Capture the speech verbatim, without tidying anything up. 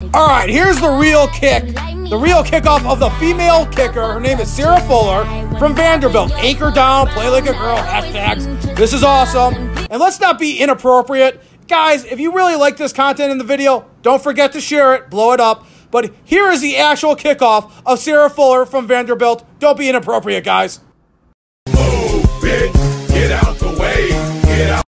All right, here's the real kick. The real kickoff of the female kicker. Her name is Sarah Fuller from Vanderbilt. Anchor down, play like a girl, hashtags. This is awesome. And let's not be inappropriate. Guys, if you really like this content in the video, don't forget to share it, blow it up. But here is the actual kickoff of Sarah Fuller from Vanderbilt. Don't be inappropriate, guys. Move, bitch. Get out the way. Get out.